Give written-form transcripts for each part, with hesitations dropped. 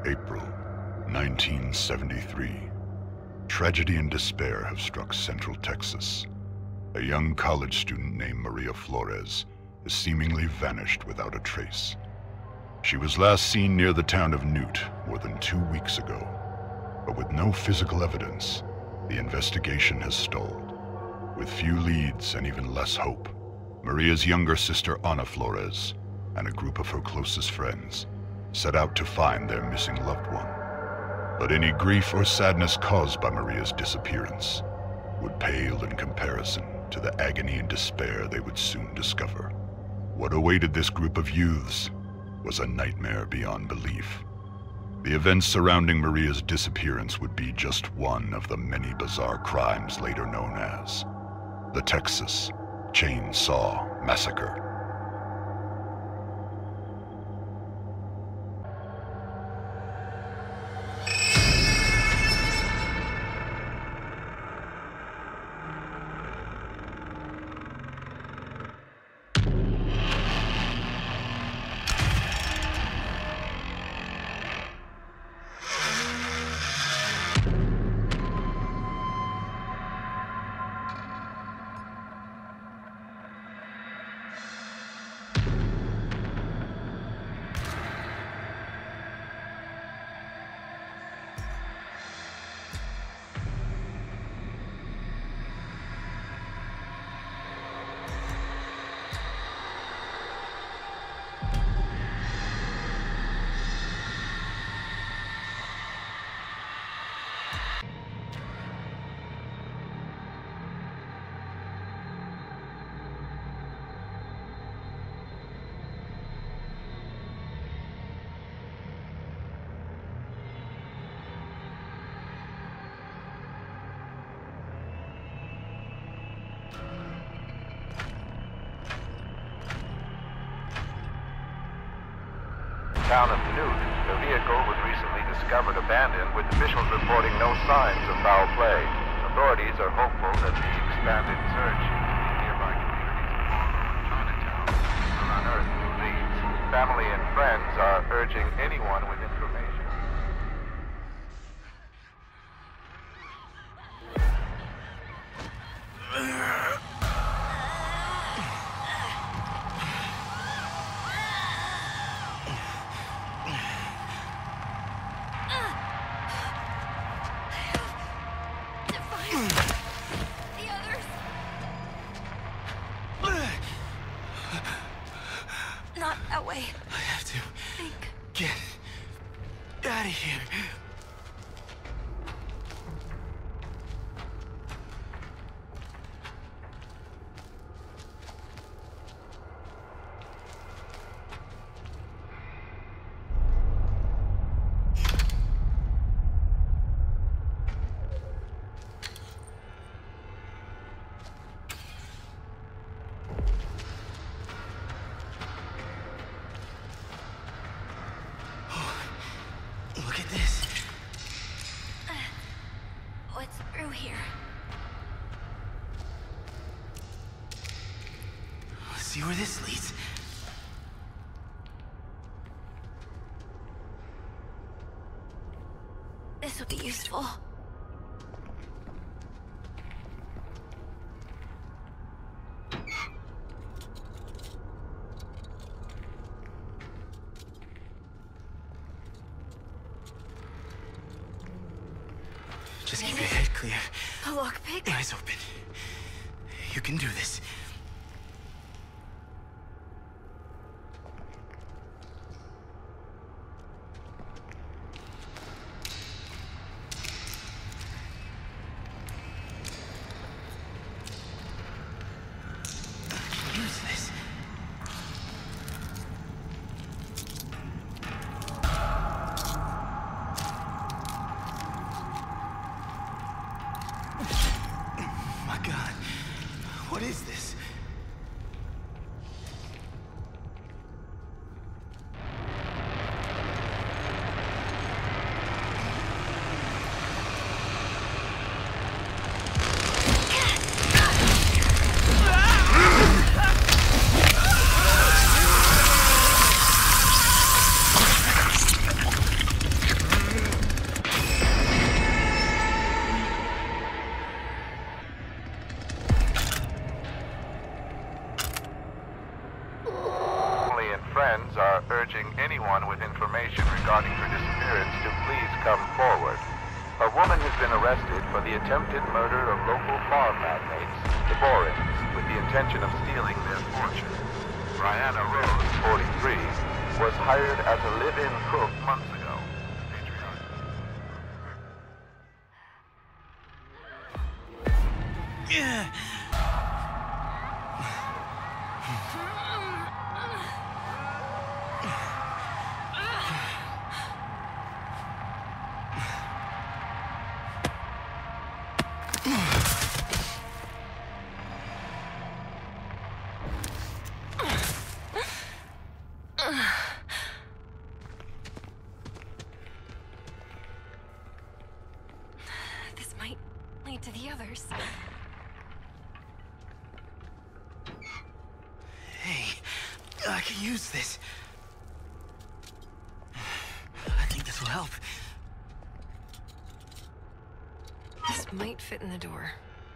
April 1973. Tragedy and despair have struck Central Texas. A young college student named Maria Flores has seemingly vanished without a trace. She was last seen near the town of Newt more than 2 weeks ago, but with no physical evidence, the investigation has stalled. With few leads and even less hope, Maria's younger sister Ana Flores and a group of her closest friends set out to find their missing loved one. But any grief or sadness caused by Maria's disappearance would pale in comparison to the agony and despair they would soon discover. What awaited this group of youths was a nightmare beyond belief. The events surrounding Maria's disappearance would be just one of the many bizarre crimes later known as the Texas Chain Saw Massacre. Town of Newt, the vehicle was recently discovered abandoned, with officials reporting no signs of foul play. Authorities are hopeful that the expanded search in nearby communities of Marlboro and Chinatown will unearth new leads. Family and friends are urging anyone with information. Not that way. I have to Think. get out of here. Look at this. What's through here? Let's see where this leads. This will be useful. Just keep your head clear. A lockpick? Eyes open. You can do this. I can use this. My God, what is this? friends are urging anyone with information regarding her disappearance to please come forward. A woman has been arrested for the attempted murder of local farm magnates, the Borins, with the intention of stealing their fortune. Brianna Rose, 43, was hired as a live-in cook months ago. This might lead to the others. Hey, I can use this. I think this will help. This might fit in the door.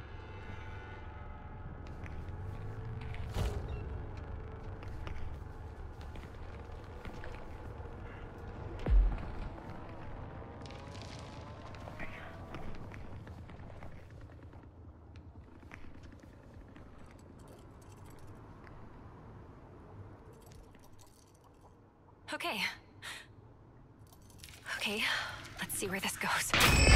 Okay. Okay, let's see where this goes.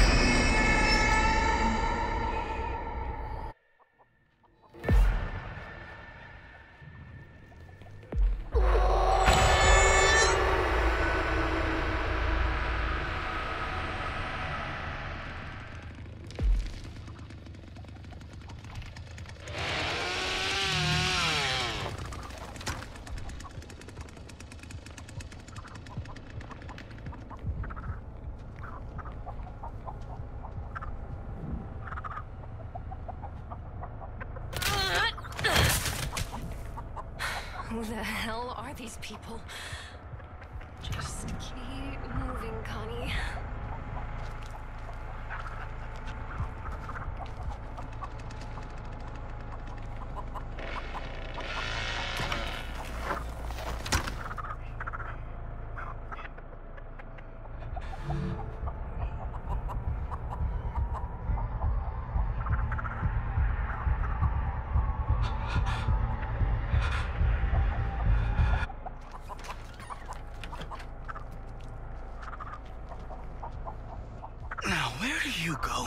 Who the hell are these people? Just keep moving, Connie. Now, where do you go?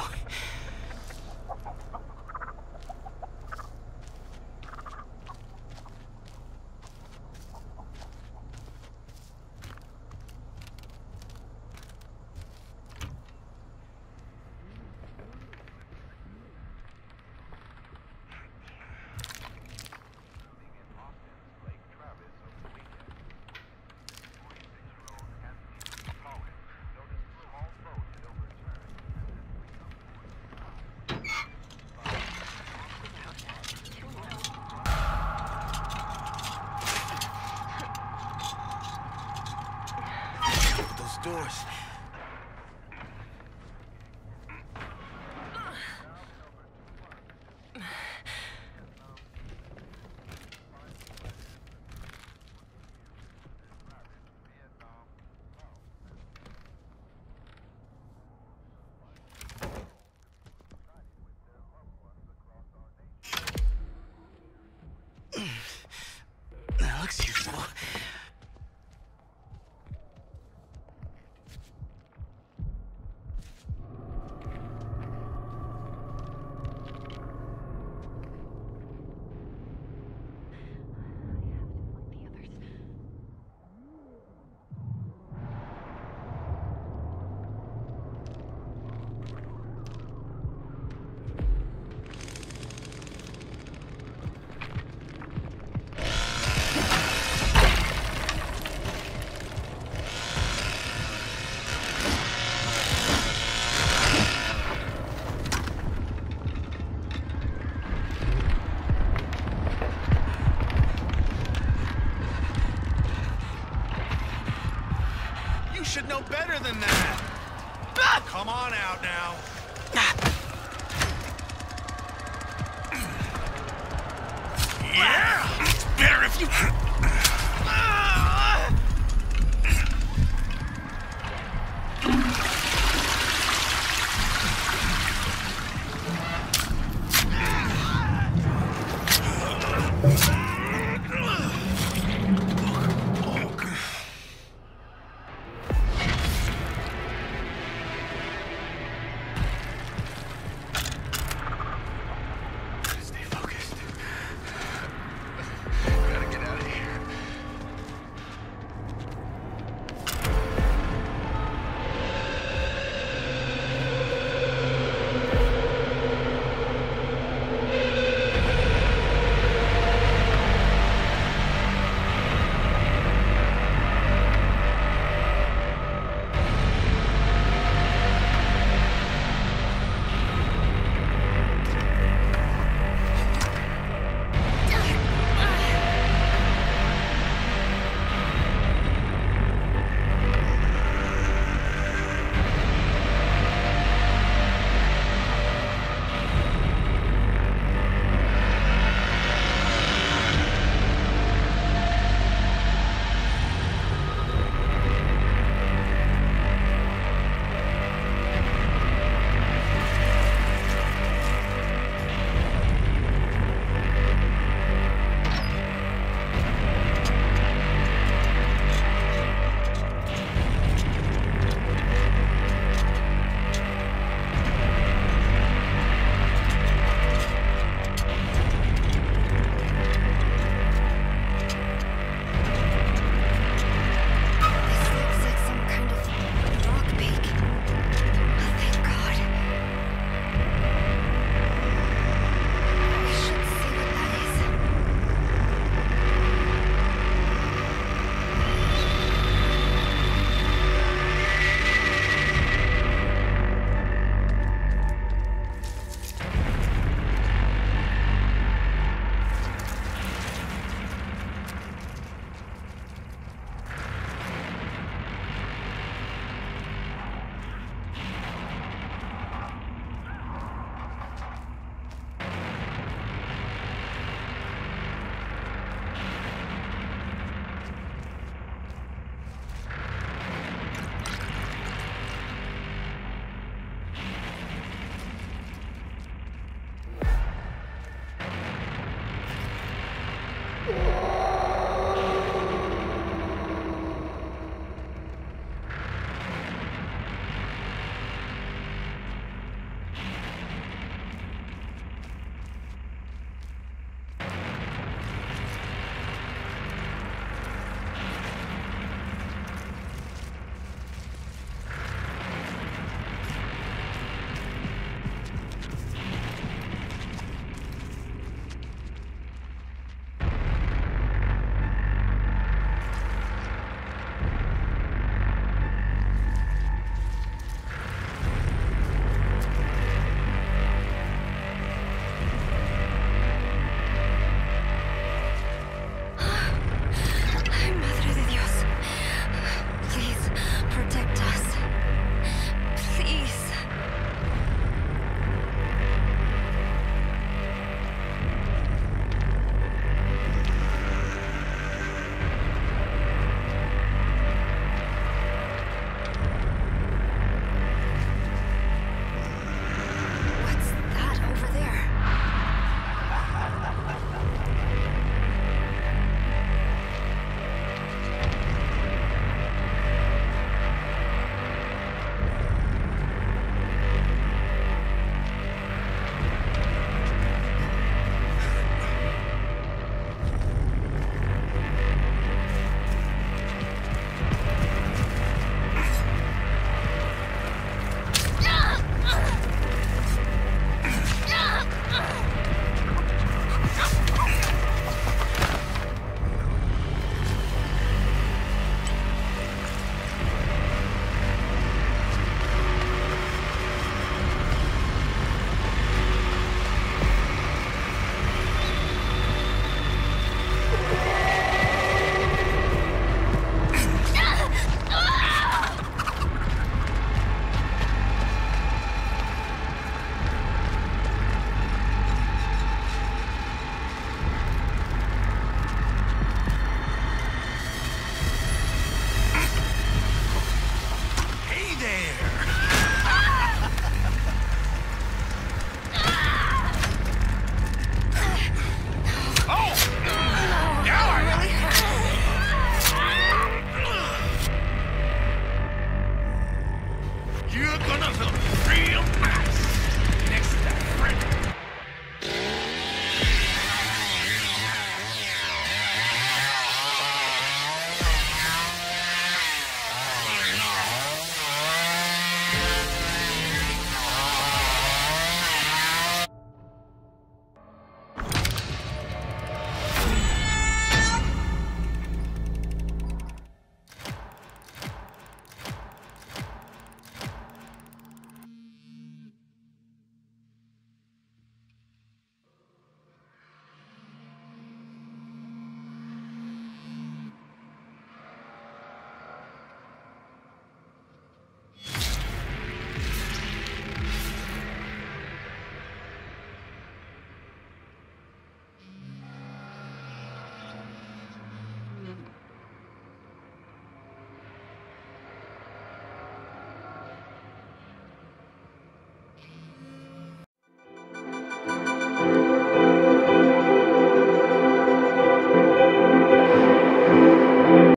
Doors. That looks useful. You should know better than that. Come on out now. Yeah! It's better if you...